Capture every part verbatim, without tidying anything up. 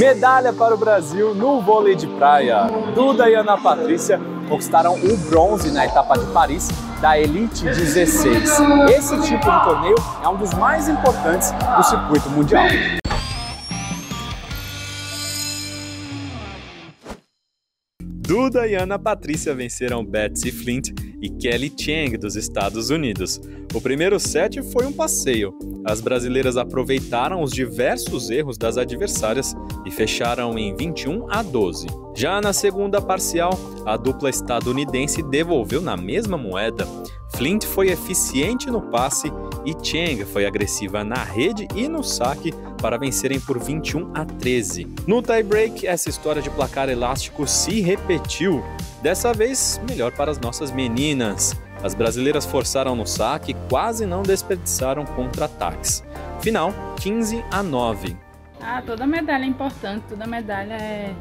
Medalha para o Brasil no vôlei de praia. Duda e Ana Patrícia conquistaram o bronze na etapa de Paris da Elite dezesseis. Esse tipo de torneio é um dos mais importantes do circuito mundial. Duda e Ana Patrícia venceram Betsy Flint e Kelly Cheng dos Estados Unidos. O primeiro set foi um passeio. As brasileiras aproveitaram os diversos erros das adversárias e fecharam em vinte e um a doze. Já na segunda parcial, a dupla estadunidense devolveu na mesma moeda. Flint foi eficiente no passe e Cheng foi agressiva na rede e no saque para vencerem por vinte e um a treze. No tie-break, essa história de placar elástico se repetiu. Dessa vez, melhor para as nossas meninas. As brasileiras forçaram no saque e quase não desperdiçaram contra-ataques. Final, quinze a nove. Ah, toda medalha é importante, toda medalha é...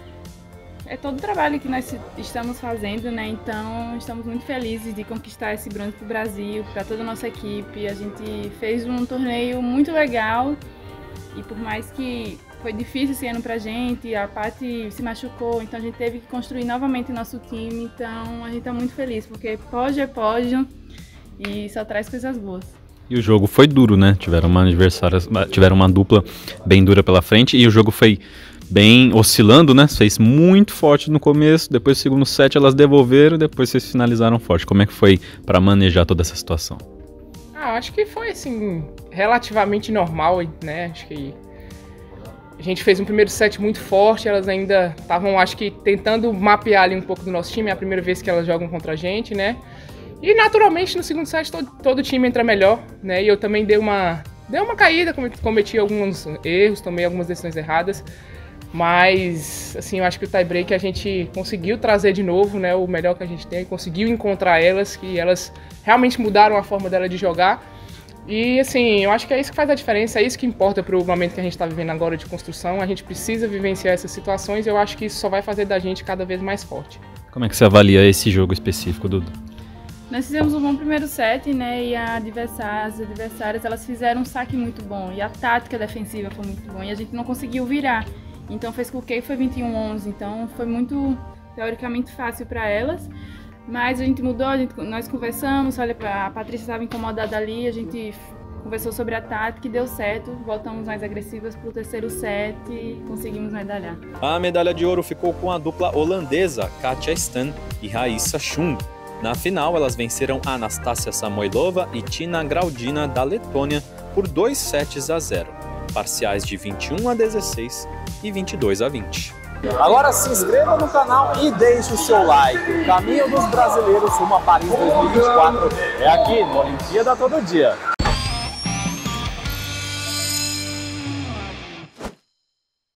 É todo o trabalho que nós estamos fazendo, né? Então, estamos muito felizes de conquistar esse bronze para o Brasil, para toda a nossa equipe. A gente fez um torneio muito legal e por mais que foi difícil esse ano para a gente, a Paty se machucou, então a gente teve que construir novamente o nosso time. Então, a gente está muito feliz, porque pódio é pódio e só traz coisas boas. E o jogo foi duro, né? Tiveram uma adversária, tiveram uma dupla bem dura pela frente e o jogo foi bem oscilando, né? Fez muito forte no começo, depois do segundo set elas devolveram, depois vocês finalizaram forte. Como é que foi para manejar toda essa situação? Ah, acho que foi assim, relativamente normal, né? Acho que a gente fez um primeiro set muito forte, elas ainda estavam, acho que, tentando mapear ali um pouco do nosso time, é a primeira vez que elas jogam contra a gente, né? E naturalmente no segundo set todo, todo time entra melhor, né? E eu também dei uma, dei uma caída, cometi alguns erros, tomei algumas decisões erradas. Mas, assim, eu acho que o tie-break a gente conseguiu trazer de novo, né, o melhor que a gente tem, conseguiu encontrar elas, que elas realmente mudaram a forma dela de jogar. E, assim, eu acho que é isso que faz a diferença, é isso que importa para o momento que a gente está vivendo agora de construção. A gente precisa vivenciar essas situações e eu acho que isso só vai fazer da gente cada vez mais forte. Como é que você avalia esse jogo específico, Duda? Nós fizemos um bom primeiro set, né, e a adversária, as adversárias elas fizeram um saque muito bom e a tática defensiva foi muito boa e a gente não conseguiu virar. Então fez com que foi vinte e um a onze, então foi muito, teoricamente, fácil para elas. Mas a gente mudou, a gente, nós conversamos, olha, a Patrícia estava incomodada ali, a gente conversou sobre a tática e deu certo. Voltamos mais agressivas para o terceiro set e conseguimos medalhar. A medalha de ouro ficou com a dupla holandesa Katja Stan e Raissa Schum. Na final, elas venceram a Anastasia Samoilova e Tina Graudina da Letônia por dois sets a zero. Parciais de vinte e um a dezesseis e vinte e dois a vinte. Agora se inscreva no canal e deixe o seu like. O caminho dos brasileiros rumo a Paris dois mil e vinte e quatro é aqui no Olimpíada Todo Dia.